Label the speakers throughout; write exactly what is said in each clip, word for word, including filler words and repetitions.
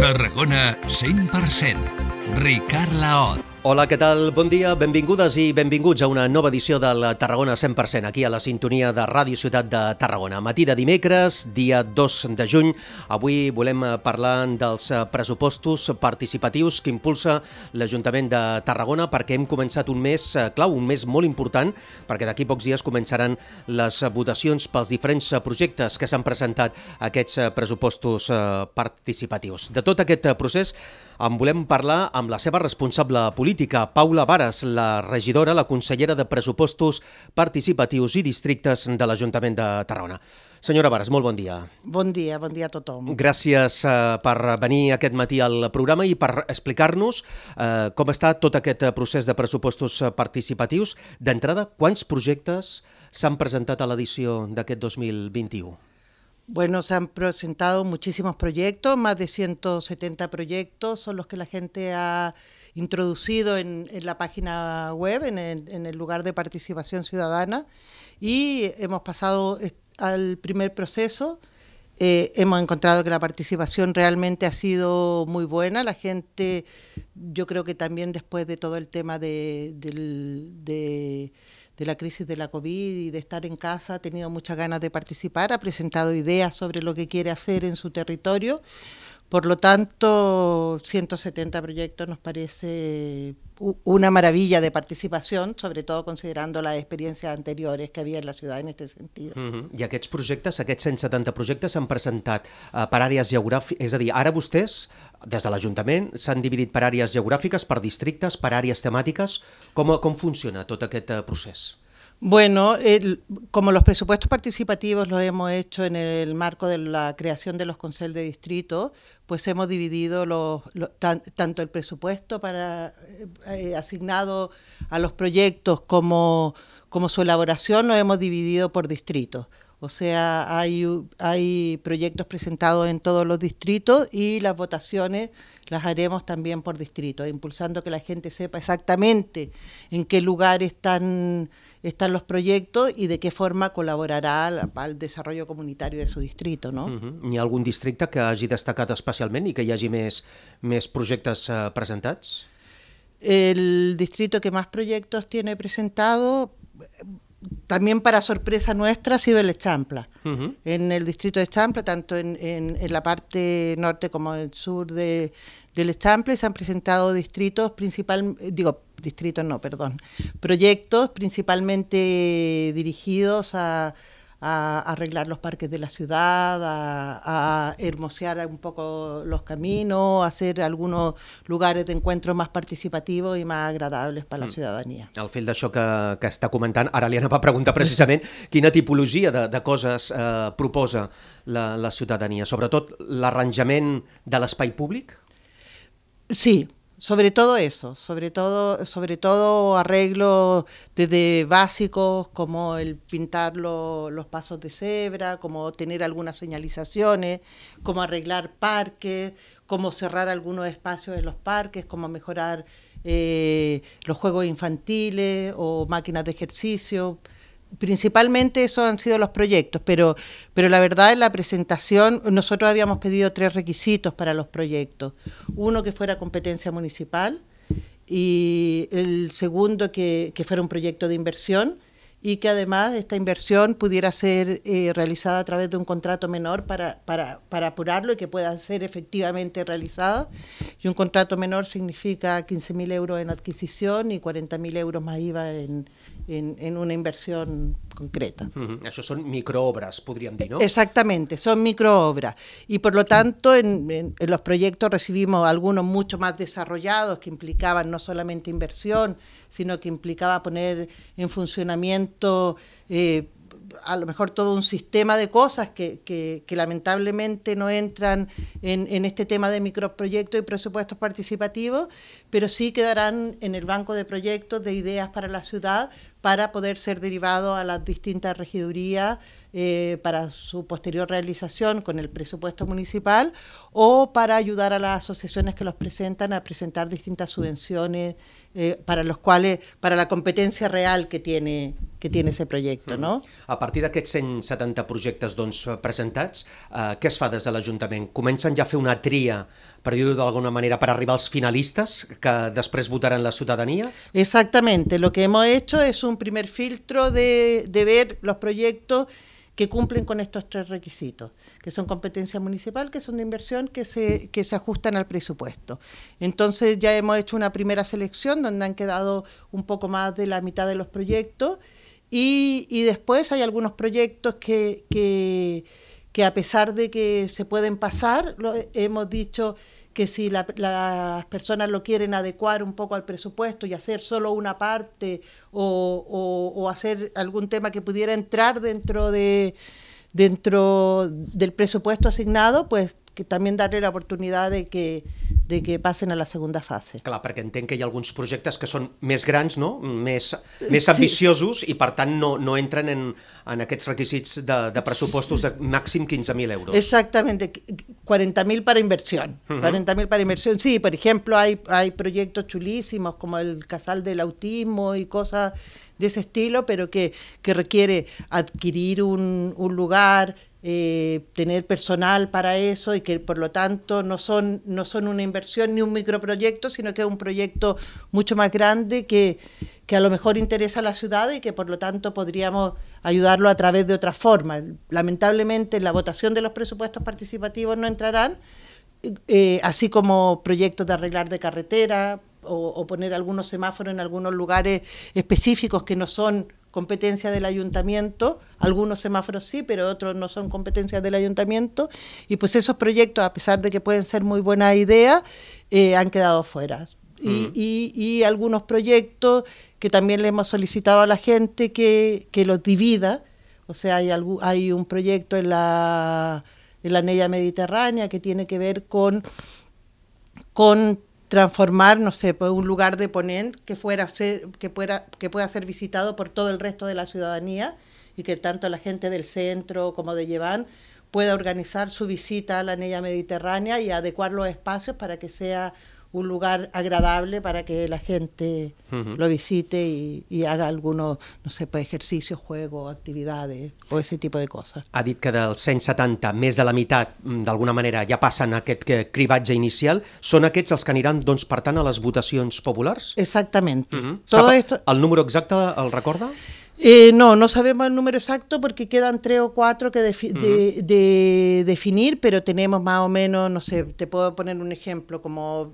Speaker 1: Tarragona cent per cent. Ricard Laot.
Speaker 2: Hola, què tal? Bon dia, benvingudes i benvinguts a una nova edició del Tarragona cent per cent, aquí a la sintonia de Ràdio Ciutat de Tarragona. Matí de dimecres, dia dos de juny. Avui volem parlar dels pressupostos participatius que impulsa l'Ajuntament de Tarragona, perquè hem començat un mes clau, un mes molt important, perquè d'aquí pocs dies començaran les votacions pels diferents projectes que s'han presentat a aquests pressupostos participatius. De tot aquest procés en volem parlar amb la seva responsable política, Paula Vares, la regidora, la consellera de Pressupostos Participatius i Districtes de l'Ajuntament de Tarragona. Senyora Vares, molt bon dia.
Speaker 3: Bon dia, bon dia a tothom.
Speaker 2: Gràcies eh, per venir aquest matí al programa i per explicar-nos eh, com està tot aquest procés de pressupostos participatius. D'entrada, quants projectes s'han presentat a l'edició d'aquest dos mil vint-i-u?
Speaker 3: Bueno, se han presentado muchísimos proyectos, más de ciento setenta proyectos son los que la gente ha introducido en, en la página web, en el, en el lugar de participación ciudadana, y hemos pasado al primer proceso. Eh, hemos encontrado que la participación realmente ha sido muy buena. La gente, yo creo que también después de todo el tema de, de, de, de la crisis de la COVID y de estar en casa, ha tenido muchas ganas de participar, ha presentado ideas sobre lo que quiere hacer en su territorio. Por lo tanto, ciento setenta proyectos nos parece una maravilla de participación, sobre todo considerando las experiencias anteriores que había en la ciudad en este sentido.
Speaker 2: Uh-huh. I aquests projectes, aquests cent setanta projectes s'han presentat uh, per àrees geogràfiques, és a dir, ara vostès, des de l'Ajuntament, s'han dividit per àrees geogràfiques, per districtes, per àrees temàtiques. Com, com funciona tot aquest uh, procés?
Speaker 3: Bueno, el, como los presupuestos participativos los hemos hecho en el marco de la creación de los consejos de distrito, pues hemos dividido los, los, tan, tanto el presupuesto para eh, asignado a los proyectos como, como su elaboración, lo hemos dividido por distritos. O sea, hay, hay proyectos presentados en todos los distritos y las votaciones las haremos también por distrito, impulsando que la gente sepa exactamente en qué lugar están, están los proyectos y de qué forma colaborarà al, al desarrollo comunitario de su distrito, ¿no?
Speaker 2: Uh-huh. Hi ha algun districte que hagi destacat especialment i que hi hagi més, més projectes uh, presentats?
Speaker 3: El distrito que más proyectos tiene presentado, también para sorpresa nuestra, ha sido el Echampla. Uh-huh. En el distrito de Echampla, tanto en, en, en la parte norte como en el sur de, del Echampla, se han presentado distritos principal, digo, distritos no, perdón, proyectos principalmente dirigidos a, a arreglar los parques de la ciudad, a, a hermosear un poco los caminos, a hacer algunos lugares de encuentro más participativos y más agradables para la ciudadanía.
Speaker 2: Al fil d'això que, que està comentant, ara li anava a preguntar precisament quina tipologia de, de coses eh, proposa la, la ciutadania, sobretot l'arranjament de l'espai públic?
Speaker 3: Sí. Sobre todo eso, sobre todo, sobre todo arreglos desde básicos como el pintar lo, los pasos de cebra, como tener algunas señalizaciones, como arreglar parques, como cerrar algunos espacios en los parques, como mejorar eh, los juegos infantiles o máquinas de ejercicio. Principalmente esos han sido los proyectos, pero, pero la verdad en la presentación nosotros habíamos pedido tres requisitos para los proyectos. Uno, que fuera competencia municipal, y el segundo, que, que fuera un proyecto de inversión y que además esta inversión pudiera ser eh, realizada a través de un contrato menor para, para, para apurarlo y que pueda ser efectivamente realizada. Y un contrato menor significa quince mil euros en adquisición y cuarenta mil euros más I V A en, en, en una inversión concreta.
Speaker 2: Uh-huh. Això són microobres, podríem dir, ¿no?
Speaker 3: Exactamente, son microobras. Y por lo tanto, en, en, en los proyectos recibimos algunos mucho más desarrollados que implicaban no solamente inversión, sino que implicaba poner en funcionamiento eh, a lo mejor todo un sistema de cosas que, que, que lamentablemente no entran en, en este tema de microproyectos y presupuestos participativos, pero sí quedarán en el banco de proyectos de ideas para la ciudad para poder ser derivados a las distintas regidurías eh, para su posterior realización con el presupuesto municipal o para ayudar a las asociaciones que los presentan a presentar distintas subvenciones eh, para los cuales, para la competencia real que tiene, que tiene ese proyecto, ¿no?
Speaker 2: A partir d'aquests cent setanta projectes doncs, presentats, eh, què es fa des de l'Ajuntament? Comencen ja a fer una tria per dir-ho d'alguna manera, per arribar als finalistes que després votaran la ciutadania?
Speaker 3: Exactamente, lo que hemos hecho es un primer filtro de, de ver los proyectos que cumplen con estos tres requisitos, que son competencia municipal, que son de inversión, que se, que se ajustan al presupuesto. Entonces ya hemos hecho una primera selección donde han quedado un poco más de la mitad de los proyectos y, y después hay algunos proyectos que, que, que a pesar de que se pueden pasar, lo, hemos dicho que si la, las personas lo quieren adecuar un poco al presupuesto y hacer solo una parte o, o, o hacer algún tema que pudiera entrar dentro de dentro del presupuesto asignado, pues que también darle la oportunidad de que, de que passen a la segunda fase.
Speaker 2: Clar, perquè entenc que hi ha alguns projectes que són més grans, no? més, més ambiciosos sí. I per tant no, no entren en, en aquests requisits de, de pressupostos de màxim quinze mil euros.
Speaker 3: Exactamente, cuarenta mil para inversión, uh-huh. cuarenta mil para inversión. Sí, por ejemplo, hay, hay proyectos chulísimos como el Casal del Autismo y cosas de ese estilo, pero que, que requiere adquirir un, un lugar, eh, tener personal para eso y que por lo tanto no son, no son una inversión ni un microproyecto, sino que es un proyecto mucho más grande que, que a lo mejor interesa a la ciudad y que por lo tanto podríamos ayudarlo a través de otras formas. Lamentablemente en la votación de los presupuestos participativos no entrarán, eh, así como proyectos de arreglar de carretera, O, o poner algunos semáforos en algunos lugares específicos que no son competencia del ayuntamiento, algunos semáforos sí, pero otros no son competencia del ayuntamiento, y pues esos proyectos, a pesar de que pueden ser muy buenas ideas, eh, han quedado fuera. Y, mm. y, y algunos proyectos que también le hemos solicitado a la gente que, que los divida, o sea, hay, algún, hay un proyecto en la, en la anella mediterránea que tiene que ver con, con transformar, no sé, pues un lugar de Ponent que fuera ser, que pueda, que pueda ser visitado por todo el resto de la ciudadanía y que tanto la gente del centro como de Lleván pueda organizar su visita a la anella mediterránea y adecuar los espacios para que sea un lugar agradable para que la gente uh-huh. lo visite y, y haga algunos, no sé, pues ejercicios, juegos, actividades o ese tipo de cosas.
Speaker 2: Ha dit que dels cent setanta, més de la meitat, d'alguna manera, ja passen a aquest cribatge inicial. Són aquests els que aniran, doncs, per tant, a les votacions populars?
Speaker 3: Exactamente.
Speaker 2: Uh-huh. Todo esto... El número exacte el recorda?
Speaker 3: Eh, no, no sabemos el número exacto porque quedan tres o cuatro que defi uh-huh. de, de definir, pero tenemos más o menos, no sé, te puedo poner un ejemplo, como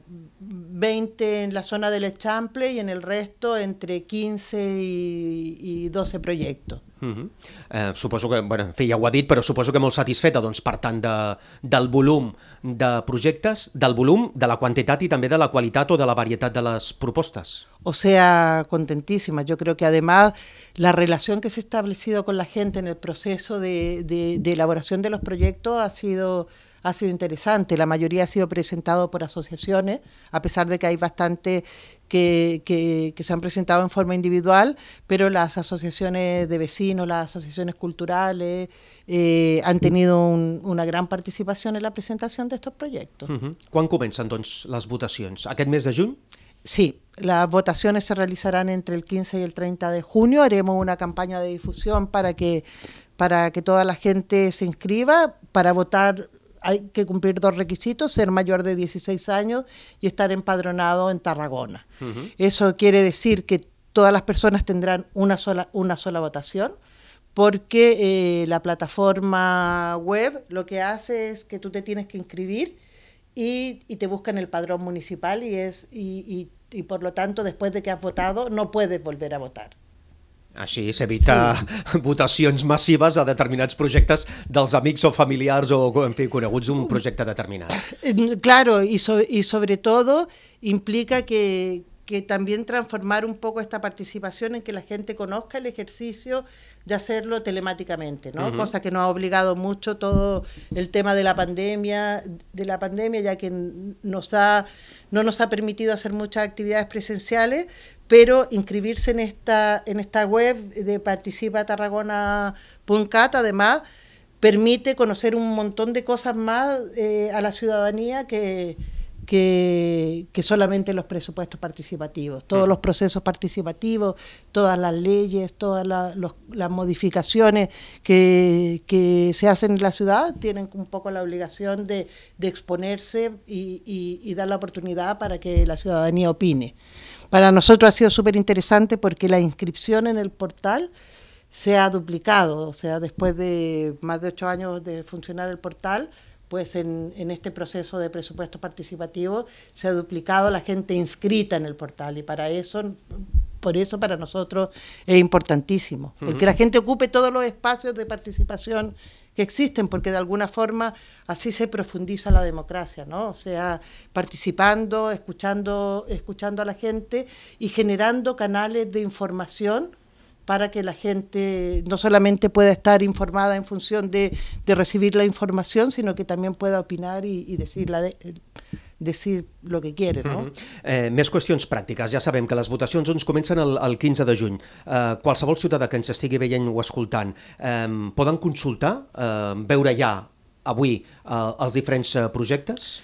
Speaker 3: veinte en la zona del Eixample y en el resto entre quince y, y doce proyectos.
Speaker 2: Uh-huh. eh, suposo que, bueno, en fi, ja ho ha dit, però suposo que molt satisfeta, doncs, per tant, de, del volum de projectes, del volum, de la quantitat i també de la qualitat o de la varietat de les propostes.
Speaker 3: O sea, contentísima. Yo creo que además la relación que se ha establecido con la gente en el proceso de, de, de elaboración de los proyectos ha sido... ha sido interesante. La mayoría ha sido presentado por asociaciones, a pesar de que hay bastantes que, que, que se han presentado en forma individual, pero las asociaciones de vecinos, las asociaciones culturales, eh, han tenido un, una gran participación en la presentación de estos proyectos.
Speaker 2: Uh-huh. Quan comencen, doncs, les votacions? Aquest mes de juny?
Speaker 3: Sí, las votaciones se realizarán entre el quince y el treinta de junio. Haremos una campaña de difusión para que, para que toda la gente se inscriba. Para votar hay que cumplir dos requisitos: ser mayor de dieciséis años y estar empadronado en Tarragona. Uh-huh. Eso quiere decir que todas las personas tendrán una sola, una sola votación, porque eh, la plataforma web lo que hace es que tú te tienes que inscribir y, y te buscan el padrón municipal y, es, y, y, y por lo tanto después de que has votado no puedes volver a votar.
Speaker 2: Així s'evita sí. votacions massives a determinats projectes dels amics o familiars o, en fi, coneguts d'un projecte determinat.
Speaker 3: Claro, y, so, y sobre todo implica que, que también transformar un poco esta participación en que la gente conozca el ejercicio de hacerlo telemáticamente, ¿no? Uh-huh. Cosa que nos ha obligado mucho todo el tema de la pandemia, de la pandemia, ya que nos ha, no nos ha permitido hacer muchas actividades presenciales, pero inscribirse en esta, en esta web de participa tarragona punto cat además permite conocer un montón de cosas más eh, a la ciudadanía que, que, que solamente los presupuestos participativos. Todos los procesos participativos, todas las leyes, todas la, los, las modificaciones que, que se hacen en la ciudad tienen un poco la obligación de, de exponerse y, y, y dar la oportunidad para que la ciudadanía opine. Para nosotros ha sido súper interesante porque la inscripción en el portal se ha duplicado, o sea, después de más de ocho años de funcionar el portal, pues en, en este proceso de presupuesto participativo se ha duplicado la gente inscrita en el portal y para eso, por eso para nosotros es importantísimo, uh-huh. el que la gente ocupe todos los espacios de participación que existen, porque de alguna forma así se profundiza la democracia, ¿no? O sea, participando, escuchando, escuchando a la gente y generando canales de información para que la gente no solamente pueda estar informada en función de, de recibir la información, sino que también pueda opinar i, i decir, la de, decir lo que quiere, no?
Speaker 2: Uh-huh. eh, més qüestions pràctiques. Ja sabem que les votacions ens comencen el, el quinze de juny. Eh, qualsevol ciutadà que ens estigui veient o escoltant eh, poden consultar, eh, veure ja avui eh, els diferents eh, projectes?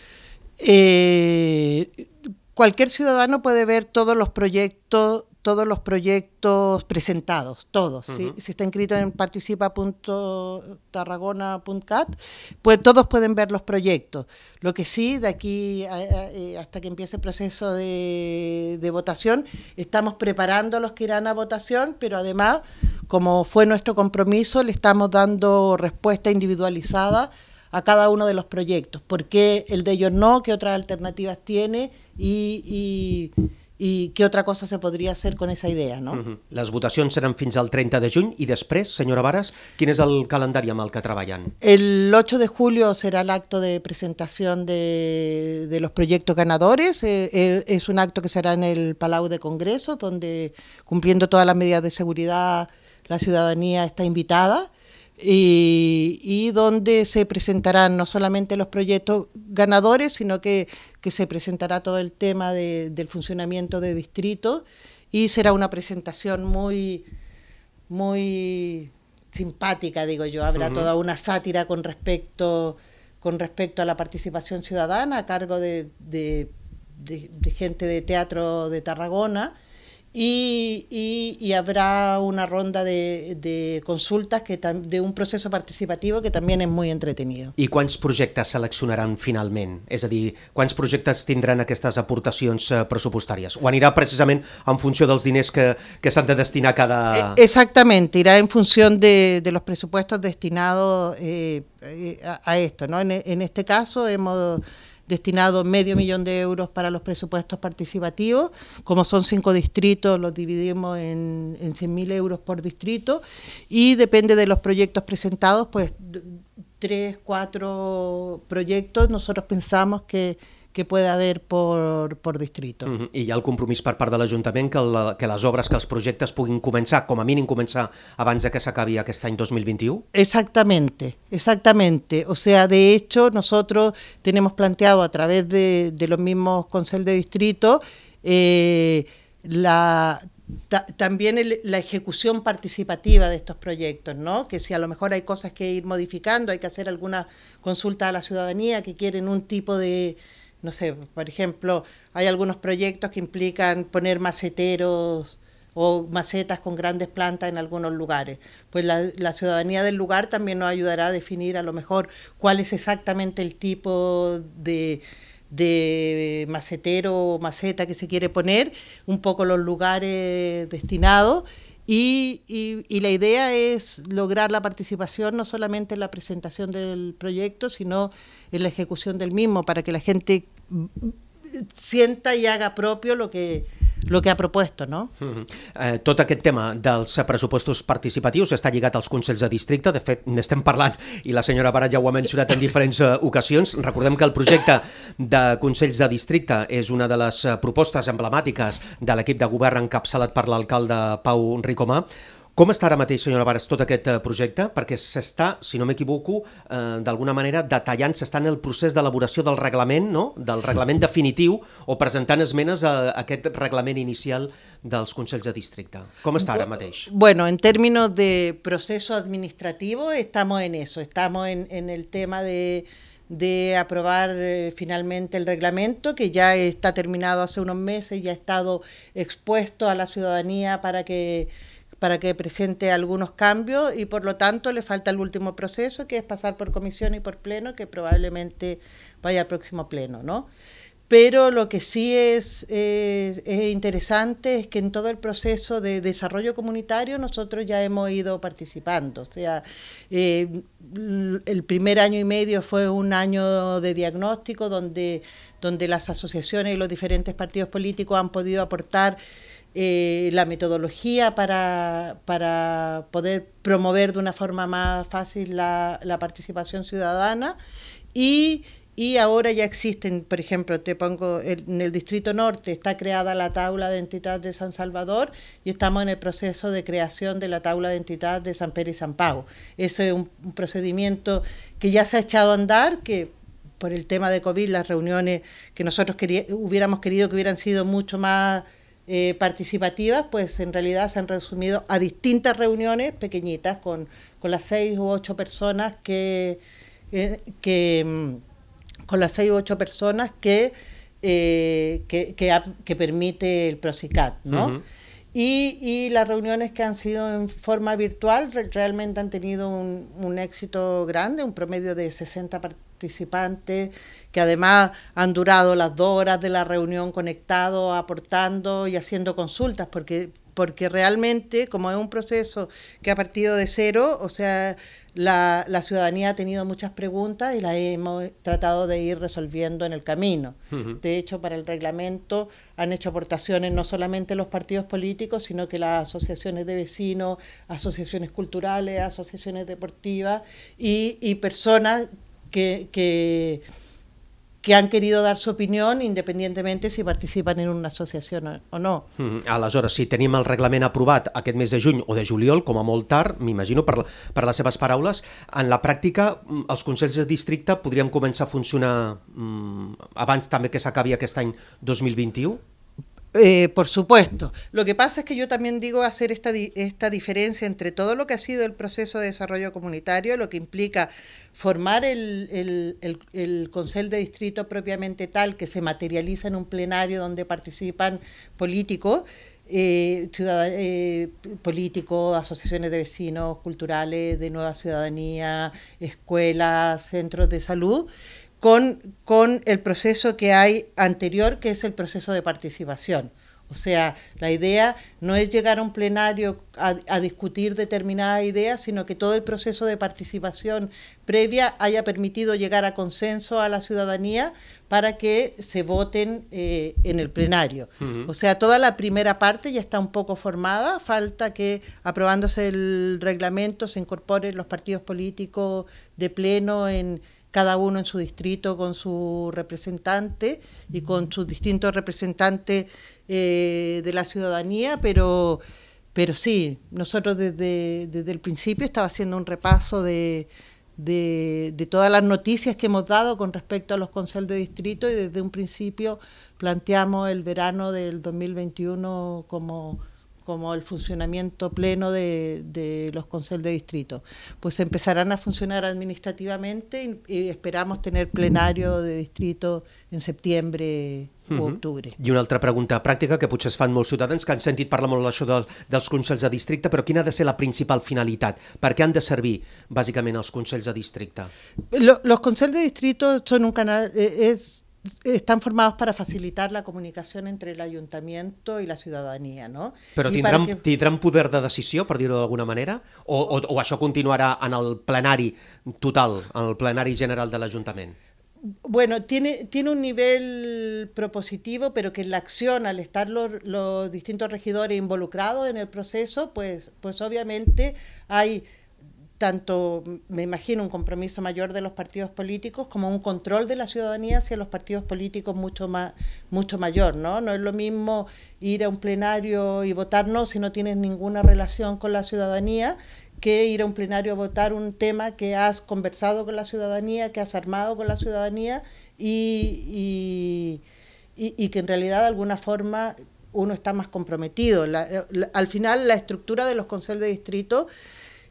Speaker 3: Eh, cualquier ciudadano puede ver todos los proyectos todos los proyectos presentados, todos. Uh-huh. ¿sí? Si está inscrito en participa punto tarragona punto cat, pues todos pueden ver los proyectos. Lo que sí, de aquí a, a, hasta que empiece el proceso de, de votación, estamos preparando a los que irán a votación, pero además, como fue nuestro compromiso, le estamos dando respuesta individualizada a cada uno de los proyectos. ¿Por qué el de ellos no? ¿Qué otras alternativas tiene? Y... y i què altra cosa se podria fer con esa idea, no?
Speaker 2: Uh-huh. Les votacions seran fins al treinta de juny i després, senyora Varas, quin és el calendari amb el que treballen?
Speaker 3: El ocho de julio será el acto de presentación de, de los proyectos ganadores. Eh, eh, es un acto que será en el Palau de Congreso, donde, cumpliendo todas las medidas de seguridad, la ciudadanía está invitada. Y, y donde se presentarán no solamente los proyectos ganadores, sino que, que se presentará todo el tema de, del funcionamiento de distritos y será una presentación muy, muy simpática, digo yo. Habrá uh-huh. toda una sátira con respecto, con respecto a la participación ciudadana a cargo de, de, de, de gente de teatro de Tarragona. Y, y, y habrá una ronda de, de consultas que de un proceso participativo que també és molt entretenido.
Speaker 2: I quants projectes seleccionaran finalment? És a dir, quants projectes tindran aquestes aportacions pressupostàries? O anirà precisament en funció dels diners que, que s'han de destinar a cada...
Speaker 3: Exactamente, irá en función de, de los presupuestos destinados eh, a, a esto, ¿no? En, en este caso hemos destinado medio millón de euros para los presupuestos participativos. Como son cinco distritos, los dividimos en, en cien mil euros por distrito y depende de los proyectos presentados, pues tres, cuatro proyectos nosotros pensamos que que puede haver por, por distrito.
Speaker 2: Uh-huh. I hi ha el compromís per part de l'Ajuntament que, la, que les obres, que els projectes puguin començar, com a mínim començar abans de que s'acabi aquest any dos mil vint-i-u?
Speaker 3: Exactamente, exactamente. O sea, de hecho, nosotros tenemos planteado a través de, de los mismos consejos de distrito eh, la... Ta también el, la ejecución participativa de estos proyectos, ¿no? Que si a lo mejor hay cosas que ir modificando, hay que hacer alguna consulta a la ciudadanía que quieren un tipo de, no sé, por ejemplo, hay algunos proyectos que implican poner maceteros o macetas con grandes plantas en algunos lugares. Pues la, la ciudadanía del lugar también nos ayudará a definir a lo mejor cuál es exactamente el tipo de... de macetero o maceta que se quiere poner, un poco los lugares destinados y, y, y la idea es lograr la participación no solamente en la presentación del proyecto, sino en la ejecución del mismo, para que la gente sienta i haga propio lo que, lo que ha propuesto, no?
Speaker 2: Uh-huh. eh, tot aquest tema dels pressupostos participatius està lligat als consells de districte, de fet n'estem parlant i la senyora Barat ja ho ha mencionat en diferents uh, ocasions. Recordem que el projecte de consells de districte és una de les uh, propostes emblemàtiques de l'equip de govern encapçalat per l'alcalde Pau Ricomà. Com està ara mateix, senyora Varas, tot aquest projecte? Perquè s'està, si no m'equivoco, eh, d'alguna manera detallant, s'està en el procés d'elaboració del reglament, no? Del reglament definitiu, o presentant esmenes a aquest reglament inicial dels consells de districte. Com està ara mateix?
Speaker 3: Bueno, en términos de proceso administrativo estamos en eso, estamos en, en el tema de, de aprobar eh, finalmente el reglamento, que ya está terminado hace unos meses y ha estado expuesto a la ciudadanía para que, para que presente algunos cambios, y por lo tanto le falta el último proceso, que es pasar por comisión y por pleno, que probablemente vaya al próximo pleno, ¿no? Pero lo que sí es, eh, es interesante es que en todo el proceso de desarrollo comunitario nosotros ya hemos ido participando. O sea, eh, el primer año y medio fue un año de diagnóstico donde, donde las asociaciones y los diferentes partidos políticos han podido aportar eh, la metodología para, para poder promover de una forma más fácil la, la participación ciudadana, y Y ahora ya existen, por ejemplo, te pongo, en el Distrito Norte está creada la Tabla de Entidad de San Salvador y estamos en el proceso de creación de la Tabla de Entidad de San Pedro y San Pablo. Ese es un, un procedimiento que ya se ha echado a andar, que por el tema de COVID, las reuniones que nosotros quería, hubiéramos querido que hubieran sido mucho más eh, participativas, pues en realidad se han resumido a distintas reuniones pequeñitas con, con las seis u ocho personas que... Eh, que con las seis u ocho personas que, eh, que, que, que permite el Procicat, ¿no? Uh-huh. Y, y las reuniones que han sido en forma virtual realmente han tenido un, un éxito grande, un promedio de sesenta participantes, que además han durado las dos horas de la reunión conectados, aportando y haciendo consultas, porque, porque realmente, como es un proceso que ha partido de cero, o sea, La, la ciudadanía ha tenido muchas preguntas y las hemos tratado de ir resolviendo en el camino. Uh-huh. De hecho, para el reglamento han hecho aportaciones no solamente los partidos políticos, sino que las asociaciones de vecinos, asociaciones culturales, asociaciones deportivas y, y personas que, que, que han querido dar su opinión independientemente si participan en una associació o no.
Speaker 2: Mm, aleshores, si tenim el reglament aprovat aquest mes de juny o de juliol, com a molt tard, m'imagino per, per les seves paraules, en la pràctica els consells de districte podrien començar a funcionar mm, abans també que s'acabi aquest any dos mil vint-i-u?
Speaker 3: Eh, por supuesto. Lo que pasa es que yo también digo hacer esta, di esta diferencia entre todo lo que ha sido el proceso de desarrollo comunitario, lo que implica formar el, el, el, el Consell de Distrito propiamente tal, que se materializa en un plenario donde participan políticos, eh, eh, políticos, asociaciones de vecinos, culturales, de Nueva Ciudadanía, escuelas, centros de salud, Con, con el proceso que hay anterior, que es el proceso de participación. O sea, la idea no es llegar a un plenario a, a discutir determinadas ideas, sino que todo el proceso de participación previa haya permitido llegar a consenso a la ciudadanía para que se voten eh, en el plenario. Uh-huh. O sea, toda la primera parte ya está un poco formada, falta que, aprobándose el reglamento, se incorporen los partidos políticos de pleno en cada uno en su distrito con su representante y con sus distintos representantes eh, de la ciudadanía, pero, pero sí, nosotros desde, desde el principio estaba haciendo un repaso de, de, de todas las noticias que hemos dado con respecto a los consejos de distrito, y desde un principio planteamos el verano del dos mil veintiuno como... como el funcionamiento pleno de, de los consejos de distrito. Pues empezarán a funcionar administrativamente y, y esperamos tener plenario de distrito en septiembre o uh-huh. octubre.
Speaker 2: I una altra pregunta pràctica que potser es fan molts ciutadans que han sentit parlar molt això de, dels consells de districte, però quina ha de ser la principal finalitat? Per què han de servir bàsicament els consells de districte?
Speaker 3: Lo, los consejos de distrito son un canal... Eh, es, están formados para facilitar la comunicación entre el ayuntamiento y la ciudadanía, ¿no?
Speaker 2: Però tindran, que... tindran poder de decisió, per dir-ho d'alguna manera? O, o, o això continuarà en el plenari total, en el plenari general de l'Ajuntament?
Speaker 3: Bueno, tiene, tiene un nivel propositivo, pero que en la acción, al estar los, los distintos regidores involucrados en el proceso, pues, pues obviamente hay... tanto, me imagino, un compromiso mayor de los partidos políticos como un control de la ciudadanía hacia los partidos políticos mucho más, mucho mayor, ¿no? No es lo mismo ir a un plenario y votar no si no tienes ninguna relación con la ciudadanía, que ir a un plenario a votar un tema que has conversado con la ciudadanía, que has armado con la ciudadanía y, y, y, y que en realidad de alguna forma uno está más comprometido. La, la, al final la estructura de los consejos de distrito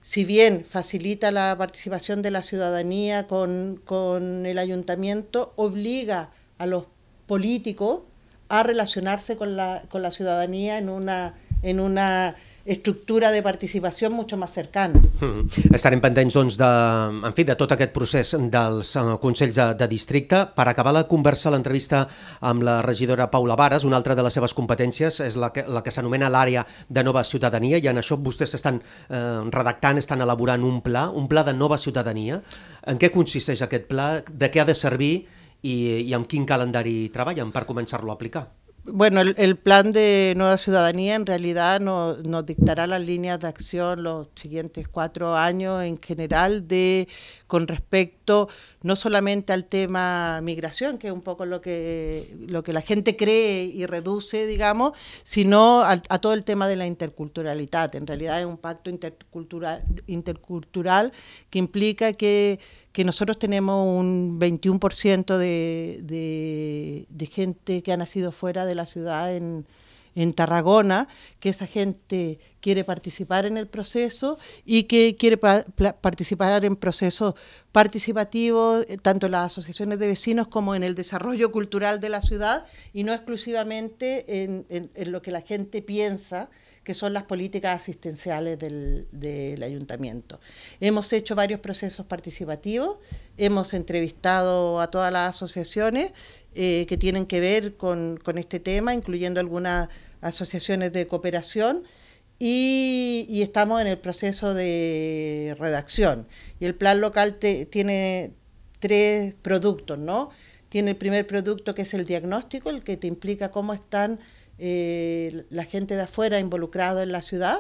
Speaker 3: si bien facilita la participación de la ciudadanía con, con el ayuntamiento, obliga a los políticos a relacionarse con la, con la ciudadanía en una, en una estructura de participació mucho més cercana.
Speaker 2: Mm. Estarem pendents, doncs, de, en fi, de tot aquest procés dels uh, Consells de, de Districte. Per acabar la conversa, l'entrevista amb la regidora Paula Vares, una altra de les seves competències és la que, la que s'anomena l'àrea de nova ciutadania, i en això vostès estan eh, redactant, estan elaborant un pla, un pla de nova ciutadania. En què consisteix aquest pla? De què ha de servir i, i amb quin calendari treballen per començar-lo a aplicar?
Speaker 3: Bueno, el, el plan de Nueva Ciudadanía en realidad nos, nos dictará las líneas de acción los siguientes cuatro años en general de con respecto no solamente al tema migración, que es un poco lo que, lo que la gente cree y reduce, digamos, sino a, a todo el tema de la interculturalidad. En realidad es un pacto intercultural, intercultural que implica que, que nosotros tenemos un veintiuno por ciento de, de, de gente que ha nacido fuera de la ciudad en, en Tarragona, que esa gente quiere participar en el proceso y que quiere pa participar en procesos participativos, tanto en las asociaciones de vecinos como en el desarrollo cultural de la ciudad, y no exclusivamente en, en, en lo que la gente piensa que son las políticas asistenciales del, del ayuntamiento. Hemos hecho varios procesos participativos, hemos entrevistado a todas las asociaciones eh, que tienen que ver con, con este tema, incluyendo algunas asociaciones de cooperación, y, y estamos en el proceso de redacción. Y el plan local te, tiene tres productos, ¿no? Tiene el primer producto, que es el diagnóstico, el que te implica cómo están eh, la gente de afuera involucrada en la ciudad.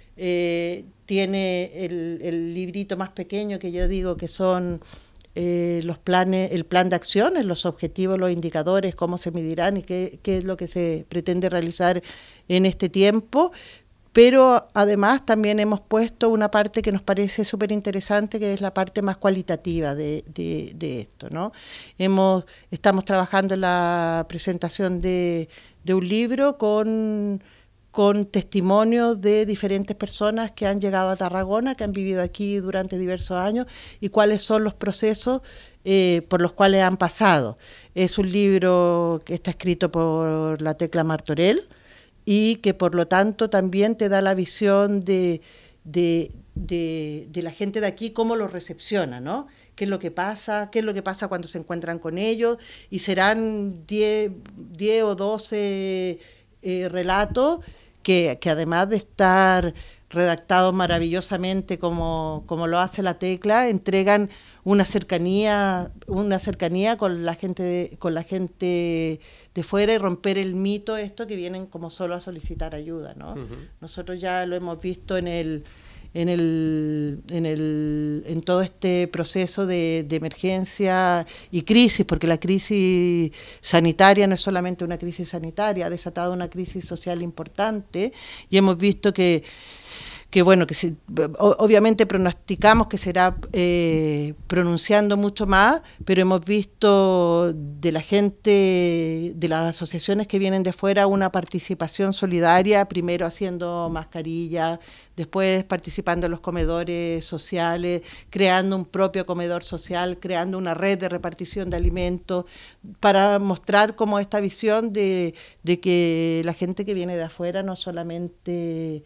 Speaker 3: Eh, tiene el, el librito más pequeño, que yo digo que son eh, los planes, el plan de acciones, los objetivos, los indicadores, cómo se medirán y qué, qué es lo que se pretende realizar en este tiempo. Pero además también hemos puesto una parte que nos parece súper interesante, que es la parte más cualitativa de, de, de esto, ¿no? Hemos, estamos trabajando en la presentación de, de un libro con, con testimonios de diferentes personas que han llegado a Tarragona, que han vivido aquí durante diversos años, y cuáles son los procesos eh, por los cuales han pasado. Es un libro que está escrito por la Tecla Martorell, y que por lo tanto también te da la visión de, de, de, de la gente de aquí, cómo lo recepciona, ¿no? Qué es lo que pasa, qué es lo que pasa cuando se encuentran con ellos, y serán diez o doce eh, relatos que, que además de estar redactados maravillosamente como, como lo hace la Tecla, entregan una cercanía, una cercanía con la gente de, con la gente de fuera, y romper el mito esto que vienen como solo a solicitar ayuda, ¿no? Uh-huh. Nosotros ya lo hemos visto en el en el en el en todo este proceso de, de emergencia y crisis, porque la crisis sanitaria no es solamente una crisis sanitaria, ha desatado una crisis social importante, y hemos visto que que bueno, que si, obviamente pronosticamos que será eh, pronunciando mucho más, pero hemos visto de la gente, de las asociaciones que vienen de fuera, una participación solidaria, primero haciendo mascarillas, después participando en los comedores sociales, creando un propio comedor social, creando una red de repartición de alimentos, para mostrar como esta visión de, de que la gente que viene de afuera no solamente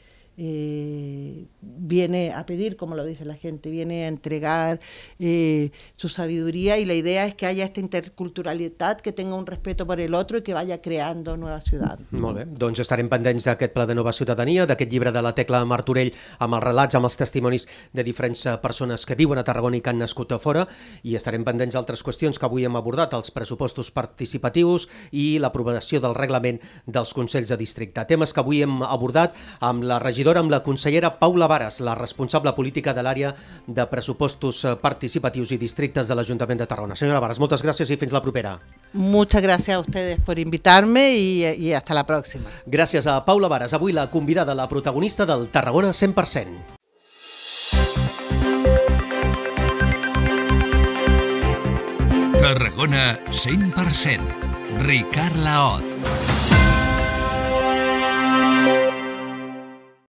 Speaker 3: Eh, viene a pedir, como lo dice la gente, viene a entregar eh, su sabiduría, y la idea es que haya esta interculturalitat, que tenga un respeto por el otro y que vaya creando nueva ciudad.
Speaker 2: Molt bé, doncs estarem pendents d'aquest pla de nova ciutadania, d'aquest llibre de la Tecla Martorell, amb els relats, amb els testimonis de diferents persones que viuen a Tarragona i que han nascut a fora, i estarem pendents d'altres qüestions que avui hem abordat, els pressupostos participatius i l'aprovació del reglament dels Consells de Districte. Temes que avui hem abordat amb la regidora, amb la consellera Paula Vares, la responsable política de l'àrea de pressupostos participatius i districtes de l'Ajuntament de Tarragona. Senyora Vares, moltes gràcies i fins la propera.
Speaker 3: Muchas gracias a ustedes por invitarme y, y hasta la próxima.
Speaker 2: Gràcies a Paula Vares, avui la convidada, la protagonista del Tarragona cent per cent.
Speaker 1: Tarragona cent per cent. Ricard Laoz.